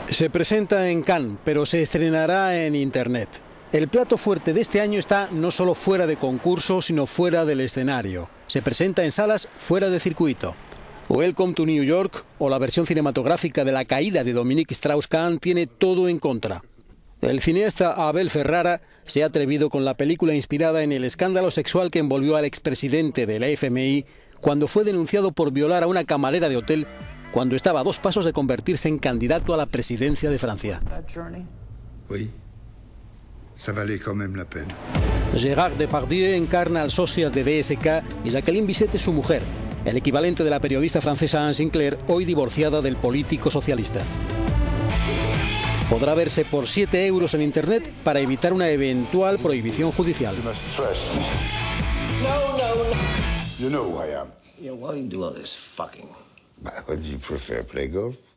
Se presenta en Cannes, pero se estrenará en Internet. El plato fuerte de este año está no solo fuera de concurso, sino fuera del escenario. Se presenta en salas fuera de circuito. Welcome to New York, o la versión cinematográfica de La caída de Dominique Strauss-Kahn, tiene todo en contra. El cineasta Abel Ferrara se ha atrevido con la película inspirada en el escándalo sexual que envolvió al expresidente de la FMI cuando fue denunciado por violar a una camarera de hotel cuando estaba a 2 pasos de convertirse en candidato a la presidencia de Francia. Oui, ça valait quand même la peine. Gérard Depardieu encarna al socias de DSK y Jacqueline Bisset es su mujer, el equivalente de la periodista francesa Anne Sinclair, hoy divorciada del político socialista. Podrá verse por 7 euros en Internet para evitar una eventual prohibición judicial. You know who I am. Yeah, why do you do all this fucking? Would you prefer play golf?